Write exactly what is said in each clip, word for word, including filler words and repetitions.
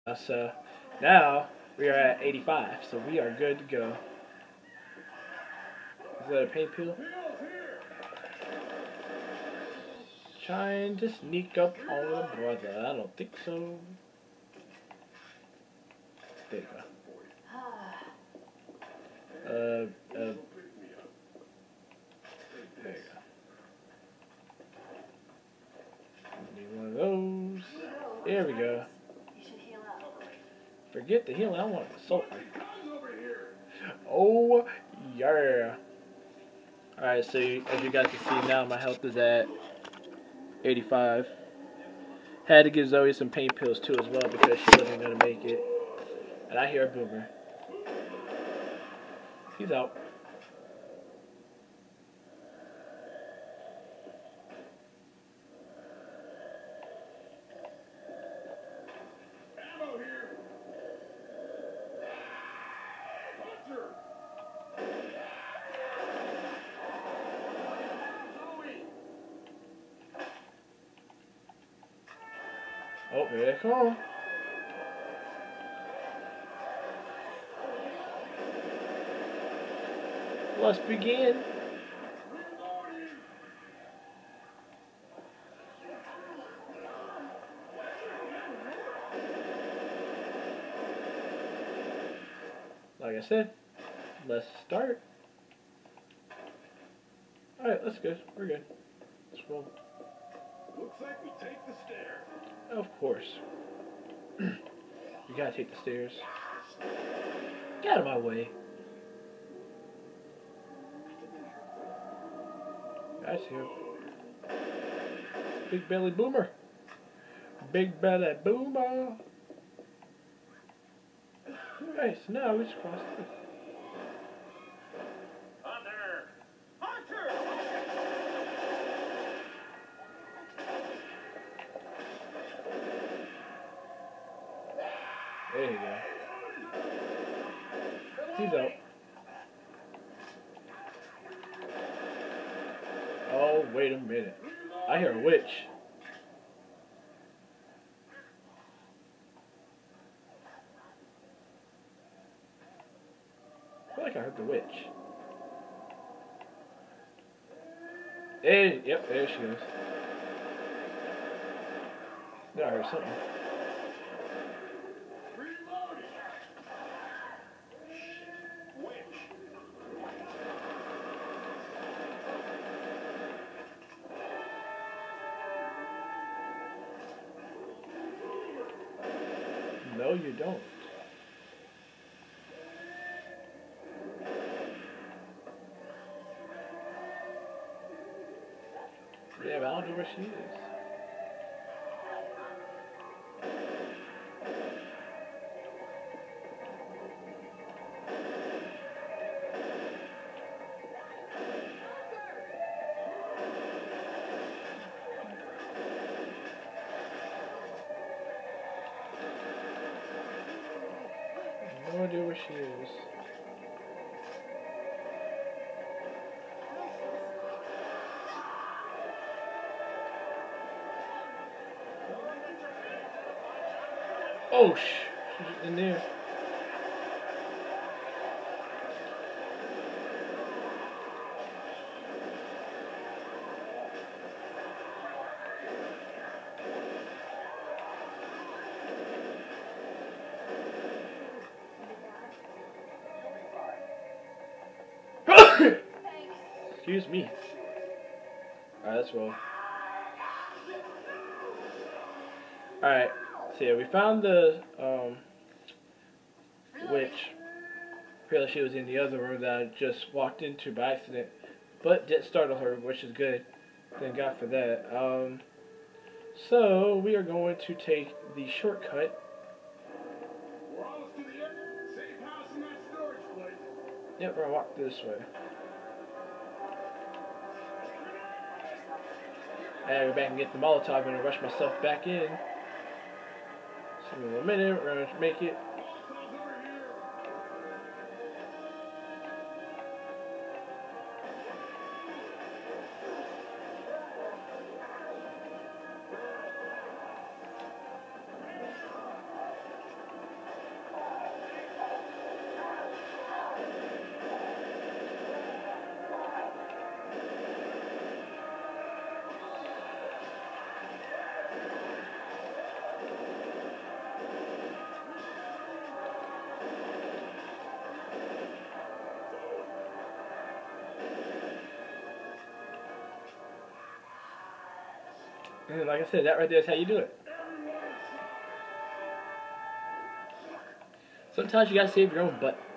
So now we are at eighty-five, so we are good to go. Is that a paint peel? Trying to sneak up on the brother. I don't think so. There you go. Uh, uh, there you go. Need one of those. There we go. Forget the healing. I want the sulfur. Oh, yeah. Alright, so you, as you guys can see now, my health is at eighty-five. Had to give Zoe some pain pills too as well because she wasn't going to make it. And I hear a boomer. He's out. Oh, here they come. Let's begin. Like I said, let's start. Alright, that's good. We're good. Let's roll. Looks like we take the stairs. Of course. You gotta take the stairs. Get out of my way. I see him. Big belly boomer. Big belly boomer. Alright, so now we just cross this. Hunter! Hunter! There you go. He's out. Oh, wait a minute. I hear a witch. I feel like I heard the witch. Hey, yep, there she goes. Yeah, I heard something. No, you don't. Yeah, but I don't know where she is. No idea where she is. Oh, shh. She's in there. Excuse me. Alright, let's roll. Alright, so yeah, we found the um, witch. Apparently she was in the other room that I just walked into by accident. But didn't startle her, which is good. Thank God for that. Um, so, we are going to take the shortcut. We're almost to the end. Safe house in that storage place. Yep, we're going to walk this way. I gotta go back and get the Molotov and rush myself back in. Just give me one minute, we're gonna make it. And like I said, that right there is how you do it. Sometimes you gotta save your own butt.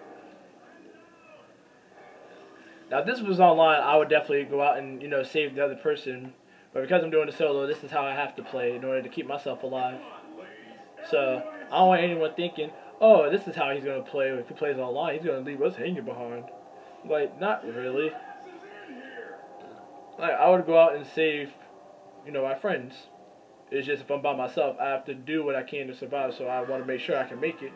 Now, if this was online, I would definitely go out and, you know, save the other person. But because I'm doing a solo, this is how I have to play in order to keep myself alive. So, I don't want anyone thinking, oh, this is how he's going to play. If he plays online, he's going to leave us hanging behind. Like, not really. Like, I would go out and save, you know, my friends. It's just if I'm by myself, I have to do what I can to survive. So, I want to make sure I can make it.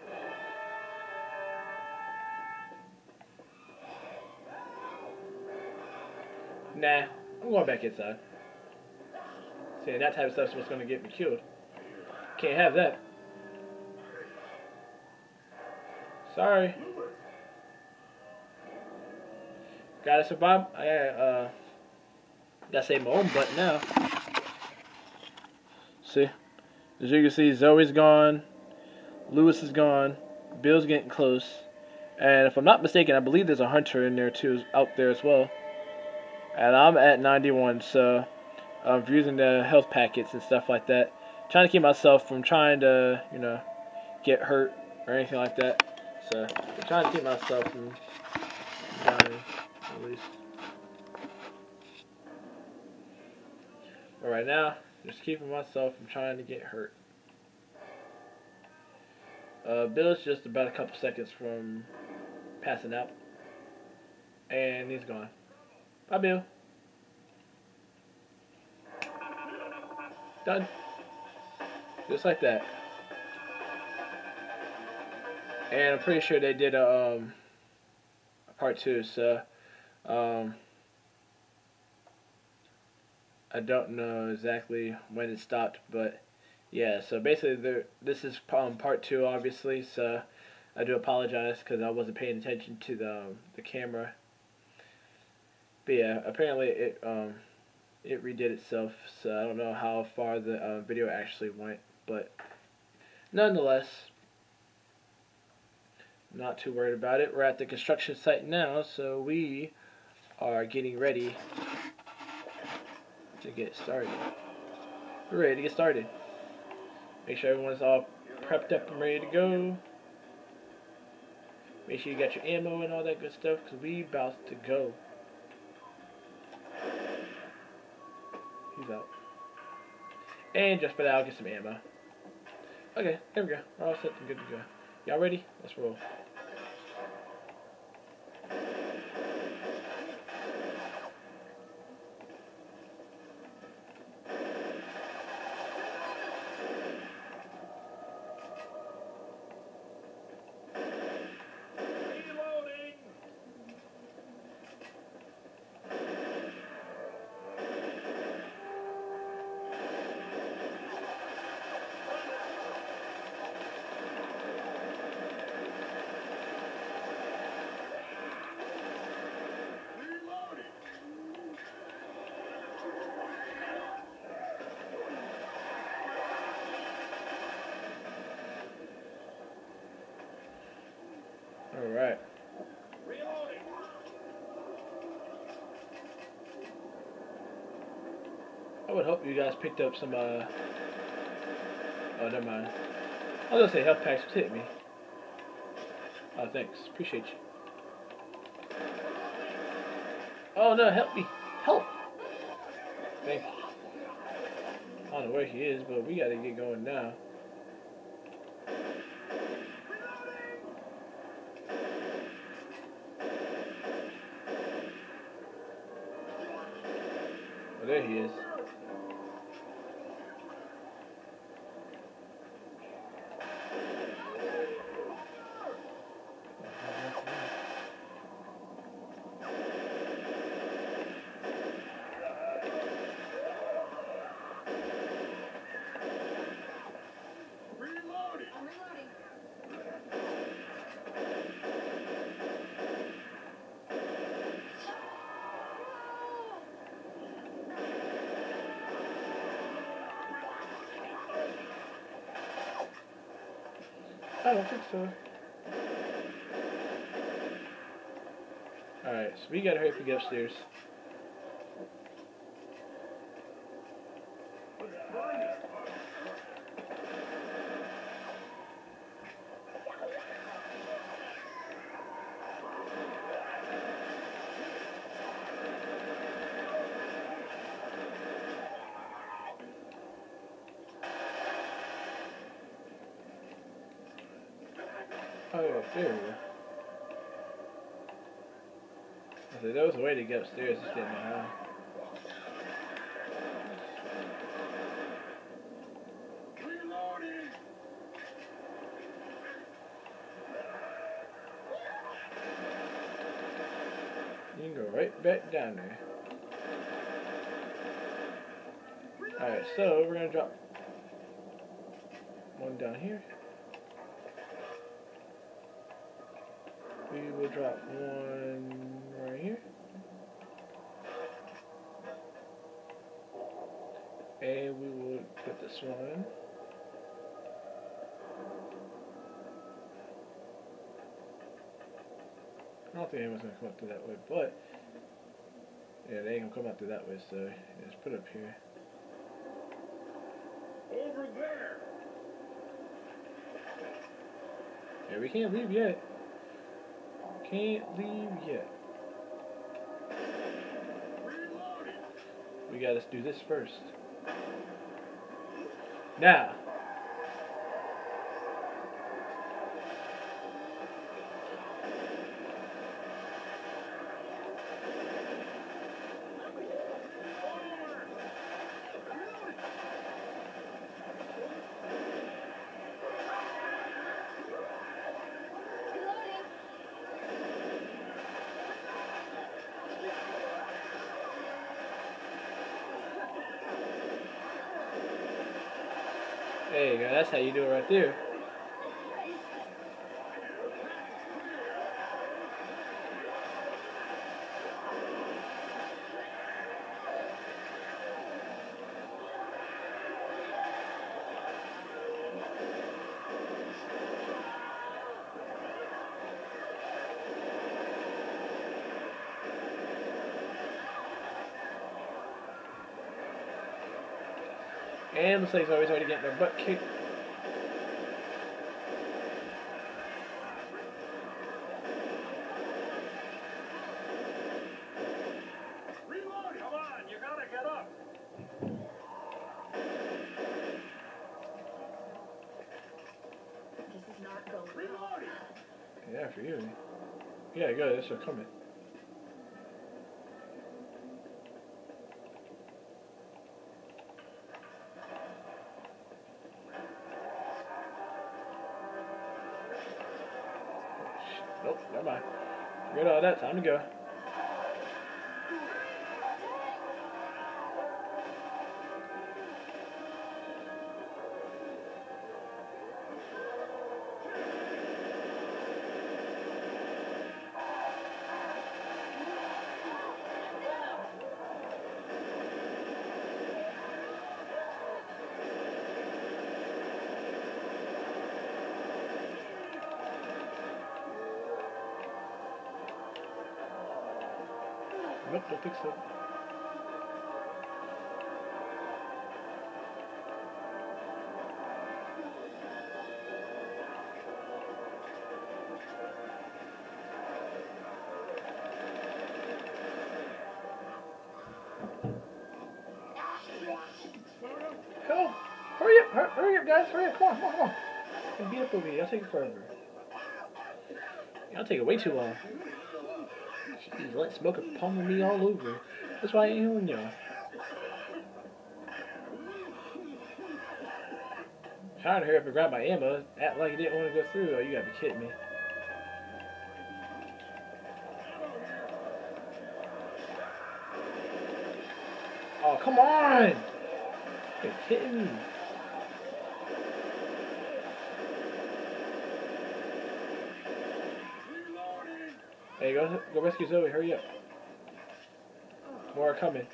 Nah, I'm going back inside. See, that type of stuff's what's going to get me killed. Can't have that. Sorry. Gotta survive. I uh, gotta save my own butt now. See? As you can see, Zoe's gone. Lewis is gone. Bill's getting close. And if I'm not mistaken, I believe there's a hunter in there too, out there as well. And I'm at ninety-one, so I'm using the health packets and stuff like that. Trying to keep myself from trying to, you know, get hurt or anything like that. So, I'm trying to keep myself from dying, at least. But right now, just keeping myself from trying to get hurt. Uh, Bill's just about a couple seconds from passing out. And he's gone. Bye, Bill. Done. Just like that. And I'm pretty sure they did a, um, a part two, so um, I don't know exactly when it stopped, but yeah, so basically there, this is um, part two, obviously, so I do apologize because I wasn't paying attention to the, um, the camera. But yeah, apparently it um, it redid itself, so I don't know how far the uh, video actually went, but nonetheless, not too worried about it. We're at the construction site now, so we are getting ready to get started. We're ready to get started. Make sure everyone's all prepped up and ready to go. Make sure you got your ammo and all that good stuff, because we about to go. He's out. And just for that, I'll get some ammo. Okay, there we go. We're all set and good to go. Y'all ready? Let's roll. Alright. I would hope you guys picked up some, uh... oh, never mind. I was gonna say health packs, hit me. Oh, thanks. Appreciate you. Oh, no, help me. Help! Thank you. I don't know where he is, but we gotta get going now. Oh, there he is. I don't think so. Alright, so we gotta hurry up and get upstairs. Oh, yeah, there we go. I said, there was a way to get upstairs, just didn't know how. Reloading. You can go right back down there. Alright, so we're gonna drop one down here. We will drop one right here. And we will put this one. I don't think anyone's gonna come up through that way, but yeah, they ain't gonna come up through that way, so yeah, just put it up here. Over there. Yeah, we can't leave yet. Can't leave yet. Reloading. We gotta do this first. Now. There you go, that's how you do it right there. And looks like he's always already getting their butt kicked. Reloading. Come on, you gotta get up. This is not going well. Reloading. Yeah, for you. Yeah, go, this will come in. Nope, never mind. Forget all that, time to go. Nope, don't think so. Hell, hurry up, hurry, hurry up, guys, hurry up, come on, come on, come on. Don't beat up over here, I'll take it forever. I'll take it way too long. Jeez, let smoke pummel me all over. That's why I ain't healing y'all. Trying to hurry up and grab my ammo, act like you didn't want to go through. Oh, you gotta be kidding me. Oh, come on! You're kidding me. Hey, go, go rescue Zoe, hurry up. More are coming.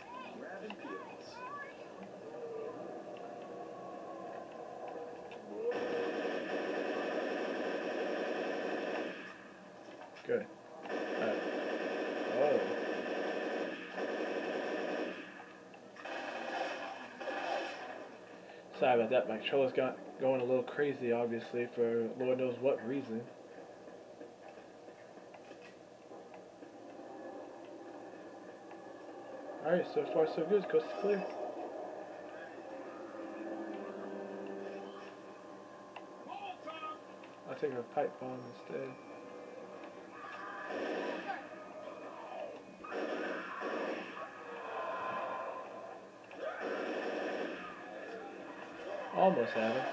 Good. Alright. Oh. Sorry about that, my controller's got going a little crazy, obviously, for Lord knows what reason. Alright, so far so good. Coast is clear. I take a pipe bomb instead. Almost have it.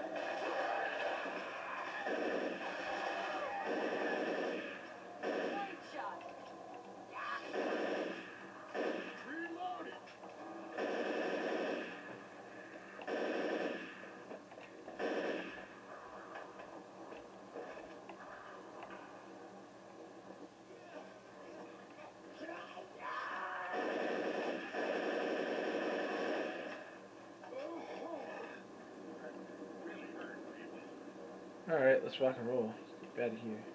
Alright, let's rock and roll. Let's get out of here.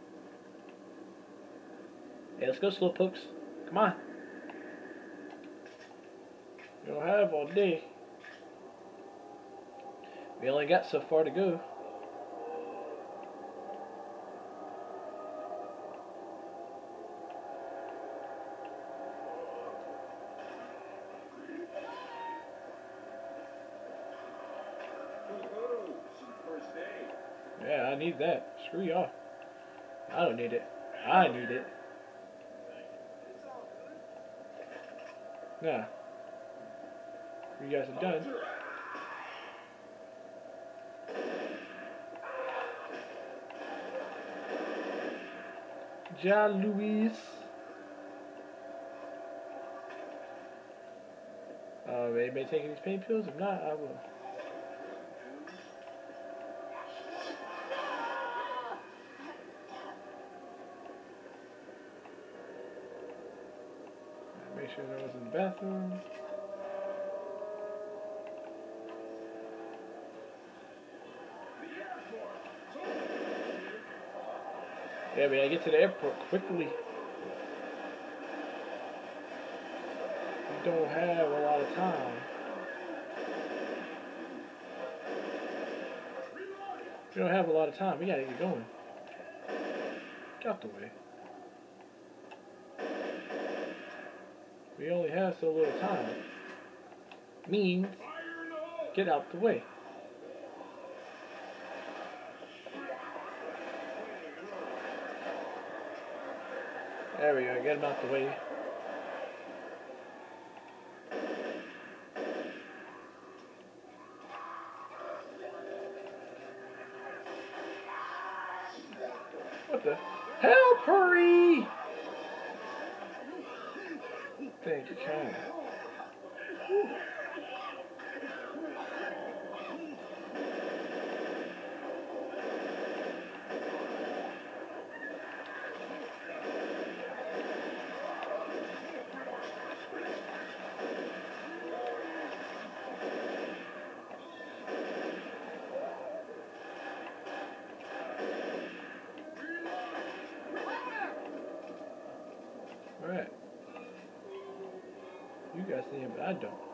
Hey, let's go, Slowpokes. Come on. We don't have all day. We only got so far to go. Yeah, I need that. Screw y'all. I don't need it. I need it. Nah. You guys are done. John Luis. Uh, anybody taking these pain pills? If not, I will. Make sure no one's in the bathroom. Yeah, we gotta get to the airport quickly. We don't have a lot of time. We don't have a lot of time. We gotta get going. Get out the way. We only have so little time. Means, get out the way. There we go, get him out the way. What the? Help, hurry! Thank you, kind. Alright. You guys see him, but I don't.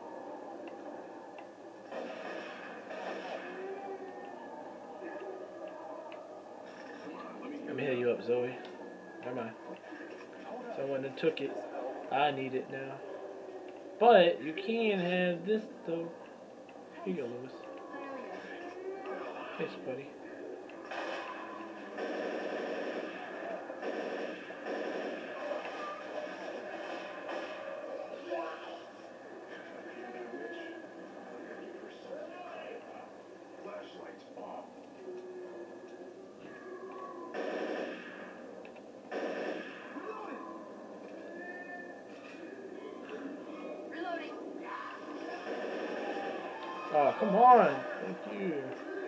Let me heal you up, Zoe. Never mind. Someone that took it. I need it now. But you can have this though. Here you go, Lewis. Thanks, buddy. Oh, come on. Thank you.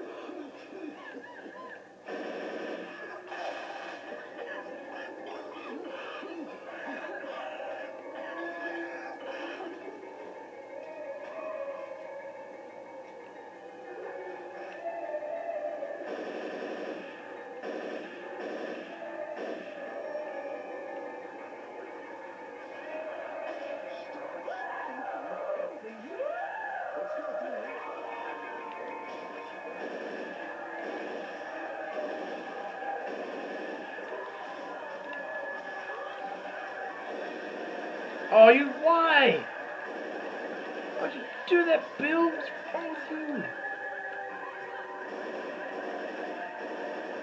Oh, you why? Why'd you do that, Bill? What's wrong with you?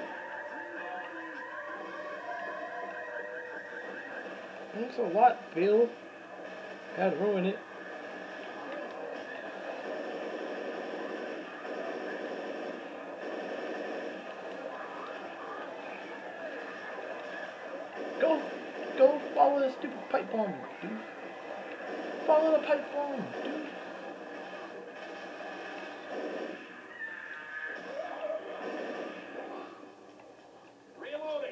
That's a lot, Bill. Gotta ruin it. Go, go follow the stupid pipe bomb, dude. Follow the pipe bomb, dude. Reloading.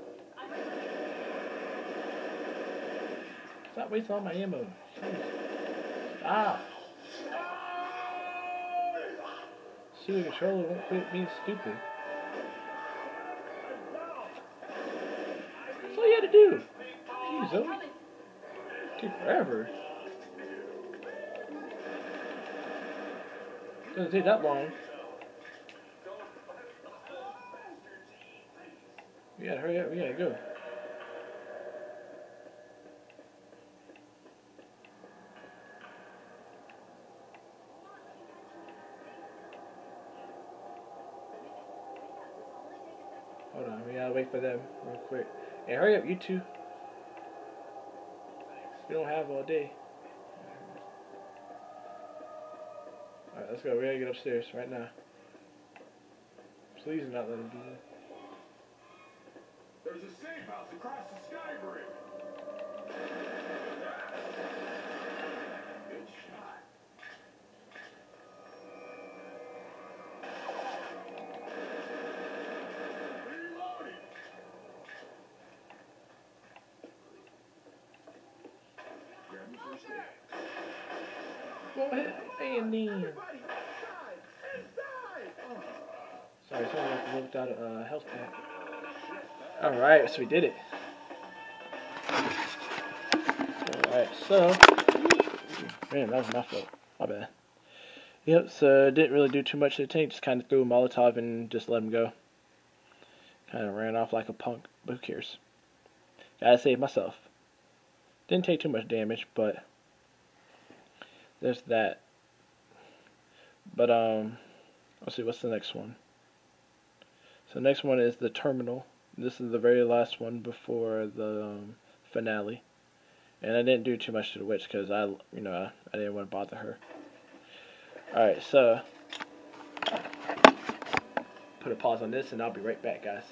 Stop wasting all my ammo. Jeez. Stop. See the controller won't quit being stupid. That's all you had to do. Jeez, Zoe. Took forever. Doesn't take that long. We gotta hurry up. We gotta go. Hold on, we gotta wait for them real quick. Hey, hurry up, you two. We don't have all day. Alright, let's go. We gotta get upstairs right now. Please do not let him do that. There's a safe house across the sky bridge. Good shot. Reloading. Grab me first aid. Go ahead, Andy. Everybody, inside! Inside! Oh. Sorry, someone left me without a uh, health pack. Alright, so we did it. Alright, so. Man, that was my fault. My bad. Yep, so didn't really do too much to the tank. Just kind of threw a Molotov and just let him go. Kind of ran off like a punk, but who cares? Gotta save myself. Didn't take too much damage, but there's that. But, um, let's see, what's the next one? So the next one is the terminal. This is the very last one before the um, finale. And I didn't do too much to the witch because I, you know, I, I didn't want to bother her. Alright, so put a pause on this and I'll be right back, guys.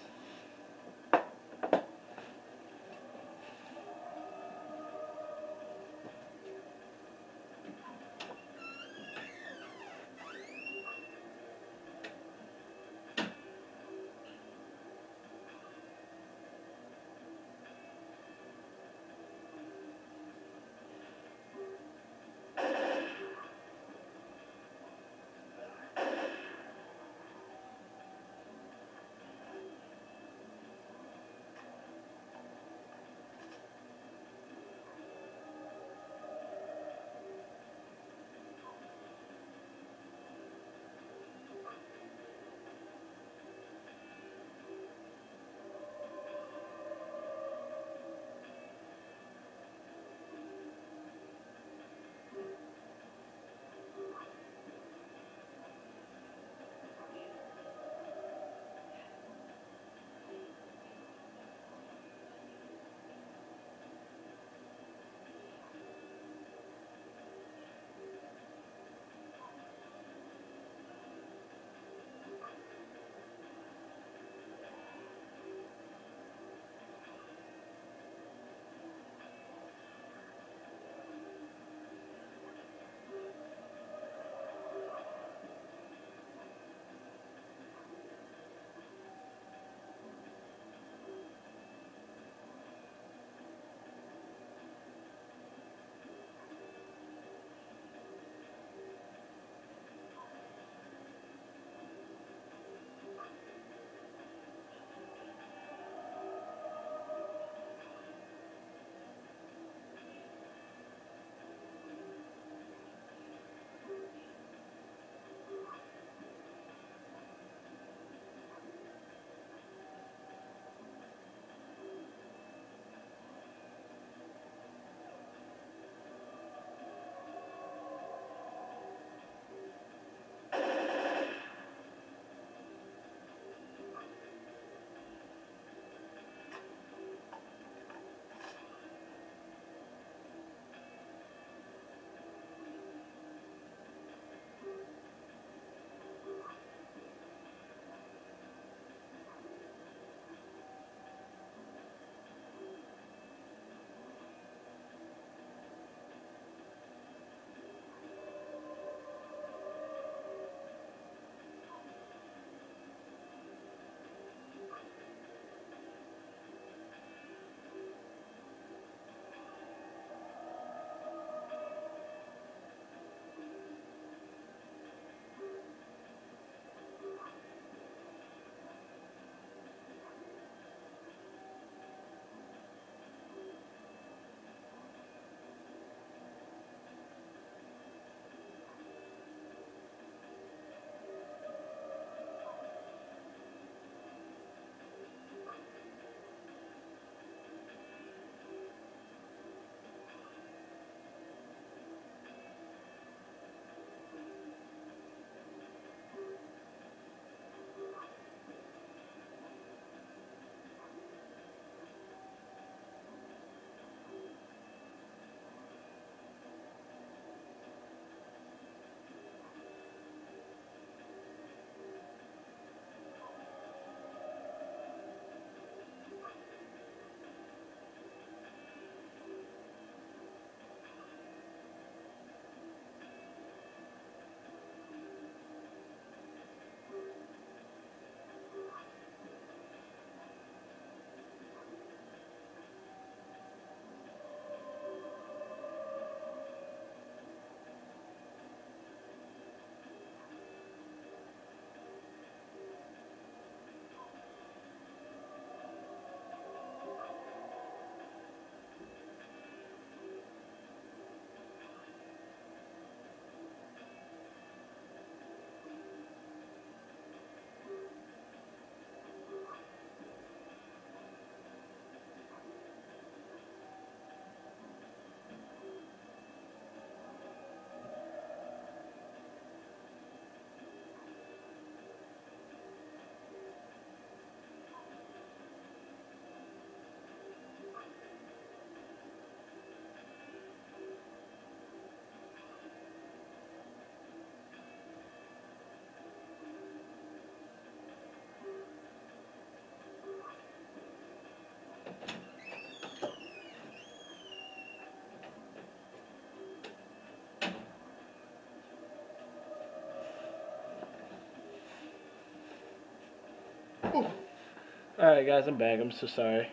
Alright guys, I'm back. I'm so sorry.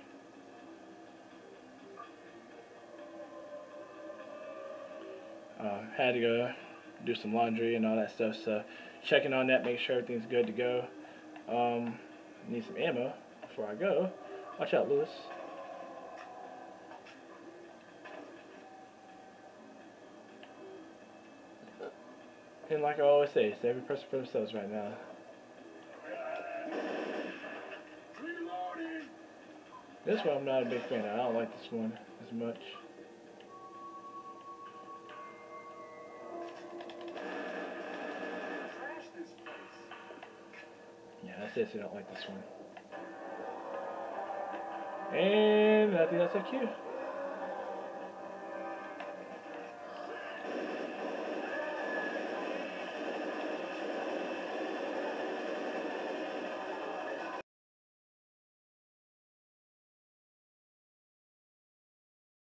Uh, had to go do some laundry and all that stuff, so checking on that, make sure everything's good to go. Um, need some ammo before I go. Watch out, Lewis. And like I always say, it's every person for themselves right now. Reloading. This one I'm not a big fan of. I don't like this one as much. Trash this place. Yeah, I seriously don't like this one. And I think that's our cue.